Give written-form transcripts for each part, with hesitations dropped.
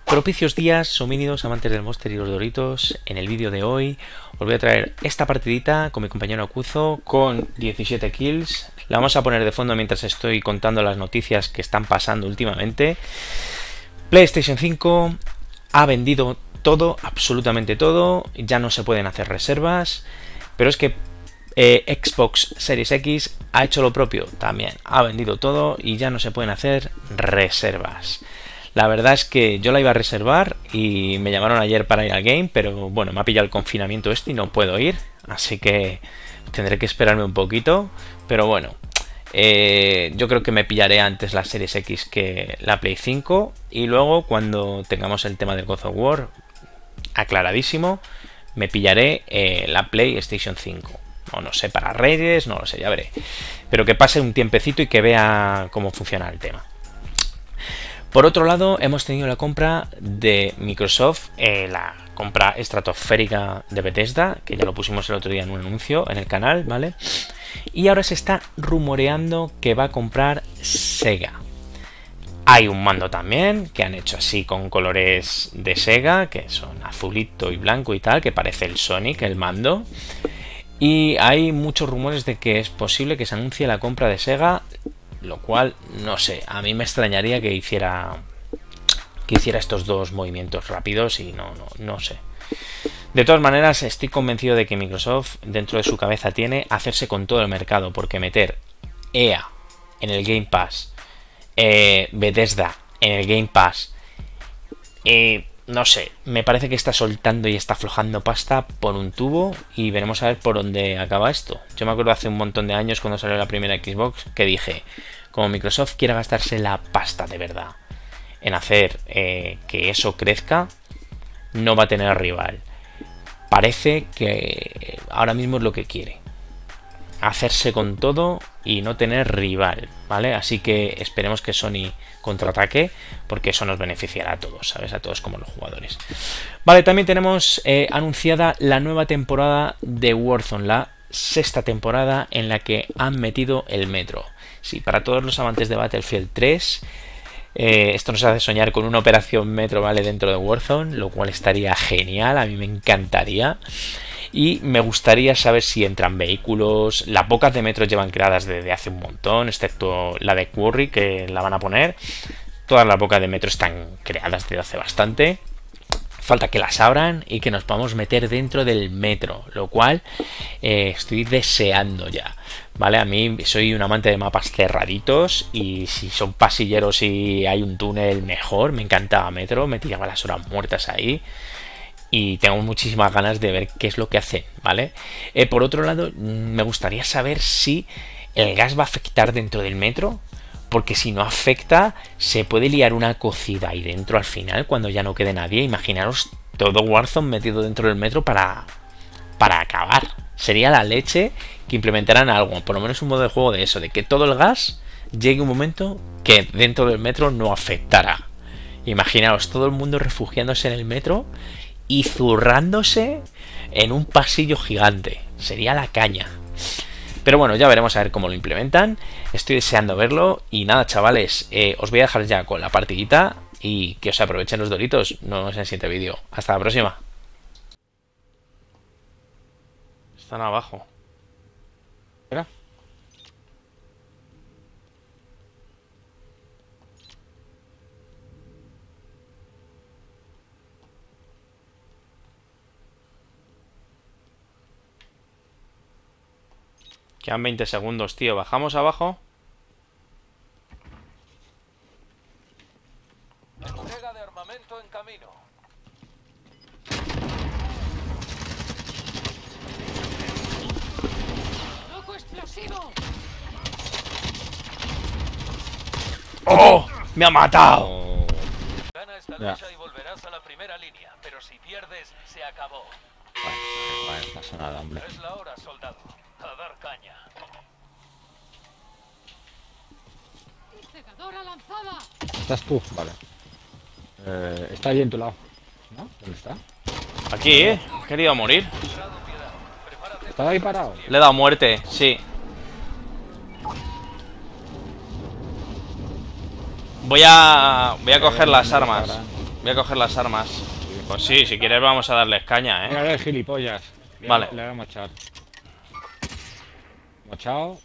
Propicios días, homínidos, amantes del Monster y los Doritos. En el vídeo de hoy os voy a traer esta partidita con mi compañero Akuzo con 17 kills. La vamos a poner de fondo mientras estoy contando las noticias que están pasando últimamente. PlayStation 5 ha vendido todo, absolutamente todo. Ya no se pueden hacer reservas. Pero es que Xbox Series X ha hecho lo propio también. Ha vendido todo y ya no se pueden hacer reservas. La verdad es que yo la iba a reservar y me llamaron ayer para ir al game, pero bueno, me ha pillado el confinamiento este y no puedo ir, así que tendré que esperarme un poquito, pero bueno, yo creo que me pillaré antes la Series X que la Play 5 y luego cuando tengamos el tema del God of War aclaradísimo, me pillaré la PlayStation 5. O no sé, para Reyes, no lo sé, ya veré. Pero que pase un tiempecito y que vea cómo funciona el tema. Por otro lado, hemos tenido la compra de Microsoft, la compra estratosférica de Bethesda, que ya lo pusimos el otro día en un anuncio en el canal, ¿vale? Y ahora se está rumoreando que va a comprar Sega. Hay un mando también, que han hecho así con colores de Sega, que son azulito y blanco y tal, que parece el Sonic, el mando. Y hay muchos rumores de que es posible que se anuncie la compra de Sega, lo cual, no sé, a mí me extrañaría que hiciera estos dos movimientos rápidos y no sé. De todas maneras, estoy convencido de que Microsoft dentro de su cabeza tiene hacerse con todo el mercado, porque meter EA en el Game Pass, Bethesda en el Game Pass, no sé, me parece que está soltando y está aflojando pasta por un tubo y veremos a ver por dónde acaba esto. Yo me acuerdo hace un montón de años cuando salió la primera Xbox que dije, como Microsoft quiera gastarse la pasta de verdad en hacer que eso crezca, no va a tener rival. Parece que ahora mismo es lo que quiere, hacerse con todo y no tener rival, ¿vale? Así que esperemos que Sony contraataque, porque eso nos beneficiará a todos, ¿sabes? A todos como los jugadores. Vale, también tenemos anunciada la nueva temporada de Warzone, la sexta temporada en la que han metido el metro. Sí, para todos los amantes de Battlefield 3, esto nos hace soñar con una operación metro, ¿vale? Dentro de Warzone, lo cual estaría genial, a mí me encantaría. Y me gustaría saber si entran vehículos. Las bocas de metro llevan creadas desde hace un montón, excepto la de Quarry, que la van a poner. Todas las bocas de metro están creadas desde hace bastante. Falta que las abran y que nos podamos meter dentro del metro, lo cual estoy deseando ya, ¿vale? A mí soy un amante de mapas cerraditos y si son pasilleros y hay un túnel mejor. Me encantaba metro, me tiraba las horas muertas ahí. Y tengo muchísimas ganas de ver qué es lo que hacen, ¿vale? Por otro lado, me gustaría saber si el gas va a afectar dentro del metro, porque si no afecta, se puede liar una cocida ahí dentro al final, cuando ya no quede nadie. Imaginaros todo Warzone metido dentro del metro para acabar. Sería la leche que implementaran algo, por lo menos un modo de juego de eso, de que todo el gas llegue un momento que dentro del metro no afectará. Imaginaos todo el mundo refugiándose en el metro y zurrándose en un pasillo gigante. Sería la caña. Pero bueno, ya veremos a ver cómo lo implementan. Estoy deseando verlo. Y nada, chavales, os voy a dejar ya con la partidita y que os aprovechen los doritos. Nos vemos en el siguiente vídeo. Hasta la próxima. Están abajo. Espera. Quedan 20 segundos, tío. ¿Bajamos abajo? Entrega de armamento en camino. ¡Loco explosivo! ¡Oh! ¡Me ha matado! Gana esta Ya. lucha y volverás a la primera línea, pero si pierdes, se acabó. Vale, no pasa nada, hombre. Es la hora, soldado. A dar caña. ¡Cegadora lanzada! ¿Estás tú? Vale. Está ahí en tu lado. ¿No? ¿Dónde está? Aquí, ¿eh? He querido morir. ¿Estaba ahí parado? Le he dado muerte, sí. Voy a coger las armas. Voy a coger las armas. Pues sí, si quieres vamos a darles caña, Mira, el gilipollas. Vale. Le voy a mochar. Mochado.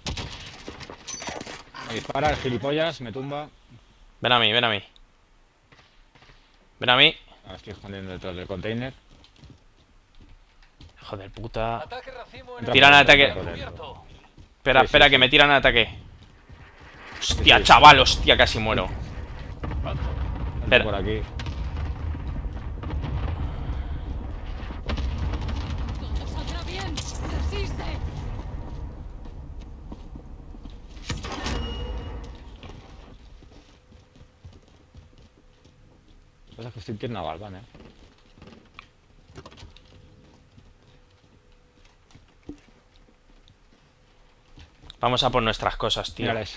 Me dispara el gilipollas, me tumba. Ven a mí, ven a mí. Ven a mí. Ahora estoy escondiendo detrás del container. Joder, puta. Ataque racimo en Tiran el ataque. cubierto. Espera, Sí, espera, sí, que sí. me tiran ataque. Hostia, Sí. chaval, hostia, casi muero. Espera. Por aquí. Todo saldrá bien. Resiste. Pasa que estoy en naval, ¿eh? Vamos a por nuestras cosas, tío. Mírales.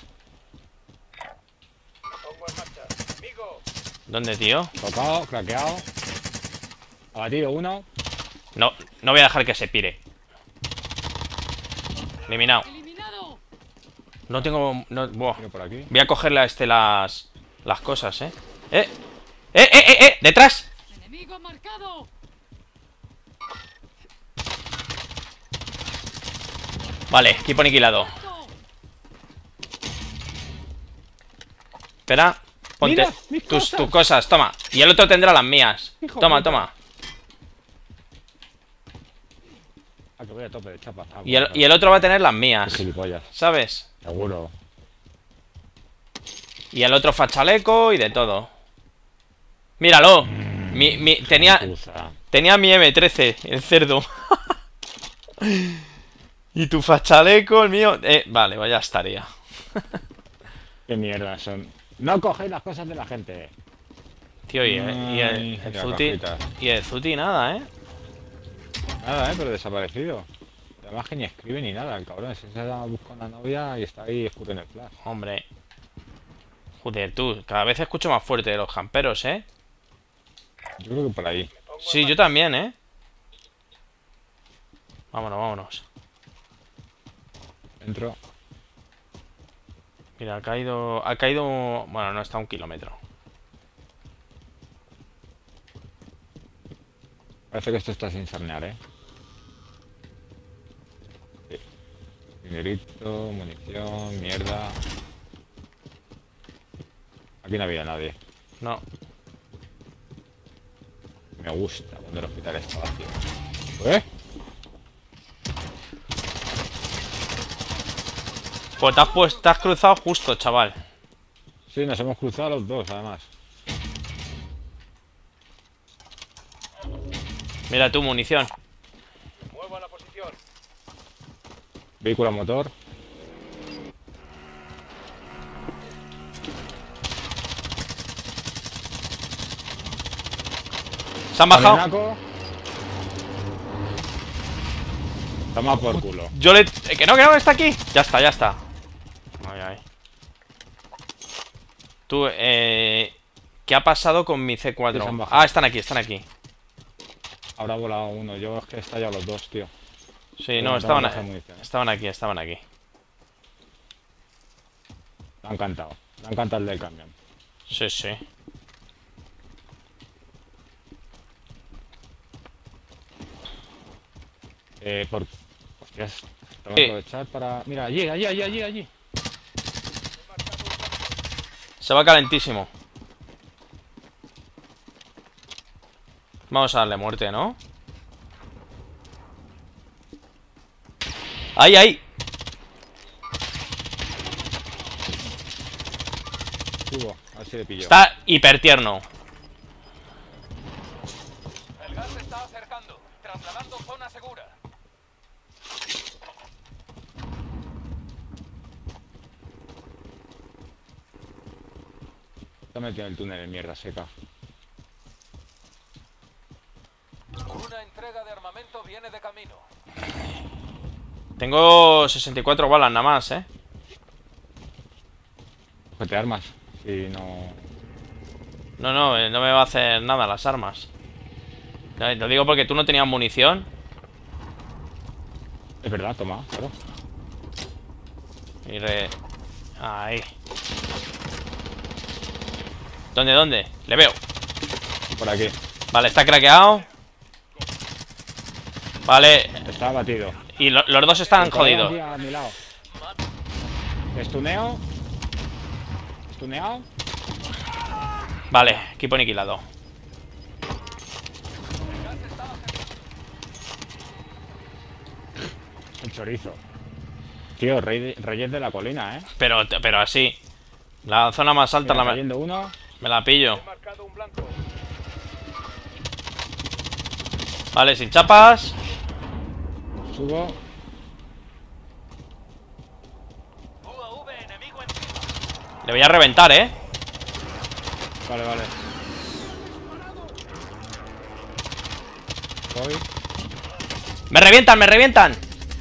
Pongo en marcha. Amigo. ¿Dónde, tío? Tocado, craqueado. Abatido uno. No, no voy a dejar que se pire. Eliminado. Eliminado. No tengo... No, buah. Miro por aquí. Voy a cogerle a este las cosas, ¿eh? ¡Detrás! Enemigo marcado. Vale, equipo aniquilado. Alto. Espera, ponte Mira, mis tus cosas. cosas, toma. Y el otro tendrá las mías. Hijo Toma, puta. toma. Ah, que voy a tope de chapa. Ah, Y el bueno, otro va a tener las qué mías, gilipollas. ¿sabes? Seguro. Y el otro fachaleco y de todo. Míralo. Tenía mi M13, el cerdo. Y tu fachaleco, el mío. Vale, pues ya estaría. Qué mierda son. No cogéis las cosas de la gente. Tío, y Ay, el la Zuti. cajita. Y el Zuti nada, ¿eh? Nada, pero desaparecido. Además que ni escribe ni nada, el cabrón. Se ha buscado una novia y está ahí escuro en el flash. Hombre. Joder, tú. Cada vez escucho más fuerte de los camperos, ¿eh? Yo creo que por ahí. Sí, yo también, ¿eh? Vámonos, vámonos. Dentro. Mira, ha caído... Ha caído... Bueno, no está a 1 kilómetro. Parece que esto está sin sarnear, Sí. Dinerito, munición, mierda. Aquí no había nadie. No. Me gusta cuando el hospital está vacío. ¿Eh? Pues te has cruzado justo, chaval. Sí, nos hemos cruzado los dos, además. Mira tu munición. Muevo a la posición. Vehículo a motor. Se han bajado. Panenaco. Toma por culo. Yo le... que no, está aquí. Ya está, ya está. Ay, ay. Tú, ¿qué ha pasado con mi Sí, se han C4? bajado. Ah, están aquí, están aquí. Ahora ha volado uno. Yo es que he estallado los dos, tío. Sí, no, no, estaban, no, munición. estaban aquí, estaban aquí. Me ha encantado. Me ha encantado el del camión. Sí, sí. Hostias. Tengo Sí. que aprovechar para... Mira, allí. Se va calentísimo. Vamos a darle muerte, ¿no? ¡Ahí, ahí! Subo. A ver si le pillo. Está hiper tierno. El gas se está acercando. Trasladando zona segura. Está metido en el túnel en mierda seca. Una entrega de armamento viene de camino. Tengo 64 balas nada más, ¿eh? Cógete armas. Si no... No, no, no me va a hacer nada las armas. Lo digo porque tú no tenías munición. Es verdad, toma, claro. Y Ahí. ¿Dónde, dónde? Le veo. Por aquí. Vale, está craqueado. Vale, Está abatido. y los dos están El colega jodidos. aquí a mi lado. Estuneo. Estuneado. Vale, equipo aniquilado. El chorizo. Tío, Reyes de la colina, Pero así. La zona más alta Mira, la cayendo uno. me la pillo. Vale, sin chapas. Subo. UAV enemigo encima. Le voy a reventar, ¿eh? Vale, vale. Voy. ¡Me revientan, me revientan!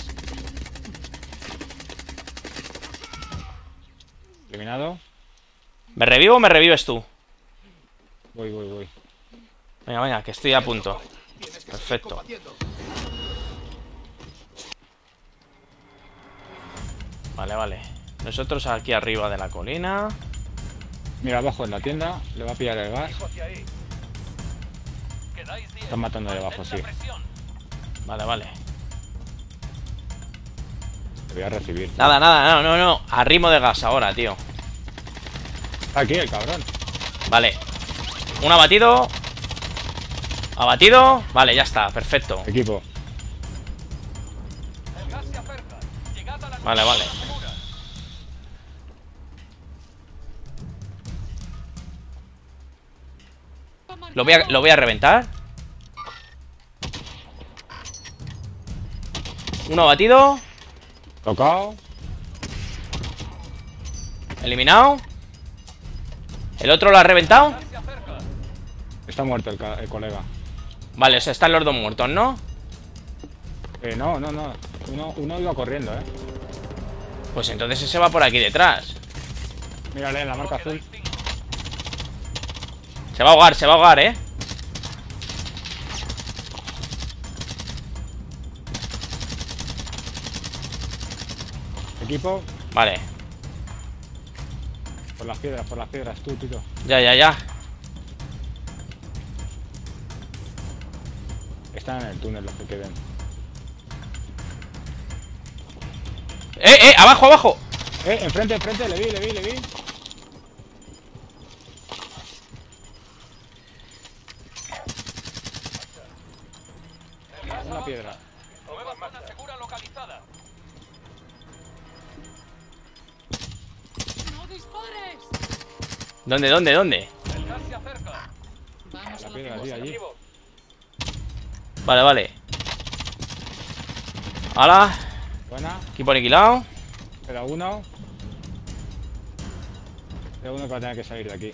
Eliminado. ¿Me revivo o me revives tú? Voy. Venga, venga, que estoy a punto. Perfecto. Vale, vale. Nosotros aquí arriba de la colina. Mira, abajo en la tienda. Le va a pillar el gas. Hacia ahí. Quedáis 10. Están matando de abajo, Mantén sí. la presión. Vale, vale. Le voy a recibir. Nada, nada, no. Arrimo de gas ahora, tío. Está aquí el cabrón. Vale. Un abatido. Abatido. Vale, ya está, perfecto. Equipo. El gas se acerca. Llegad a la Vale, vale. segura. Lo voy a reventar. Uno abatido. Tocado. Eliminado. El otro lo ha reventado. Gas se acerca. Está muerto el colega. Vale, o sea, están los dos muertos, ¿no? No. Uno iba corriendo, Pues entonces ese va por aquí detrás. Mírale en la marca azul. Quedáis 5. Se va a ahogar, ¿eh? Equipo. Vale. Por las piedras, tú, Tito. Ya. Están en el túnel los que queden. Abajo. Enfrente, le vi. Una piedra. Nueva zona segura localizada. ¡No dispares! ¿Dónde? El gas se acerca. Vamos La a piedra, la sí, allí. Vale. Hala. Buena. Equipo aniquilado. Queda uno. Queda uno que va a tener que salir de aquí.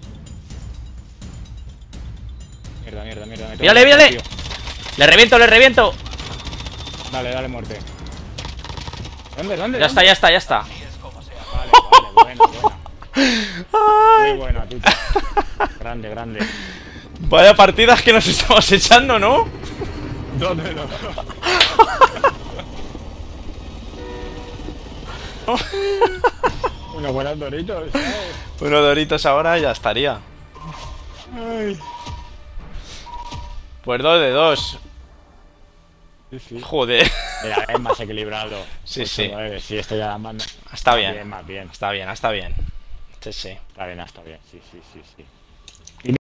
Mierda. me tengo Mírale, que mírale. matar, tío. Le reviento. Dale muerte. ¿Dónde? Ya está. Vale, muy buena, Tito. Grande. Vaya partidas que nos estamos echando, ¿no? ¿Dónde no? Unos buenos doritos, ¿sabes? Unos doritos ahora ya estaría. Ay. Pues 2 de 2. Sí. Joder. Mira, es más equilibrado. Sí, 8, sí. 9, sí, esto ya manda. Está bien. Más bien. Está bien. Sí. Está bien. Sí.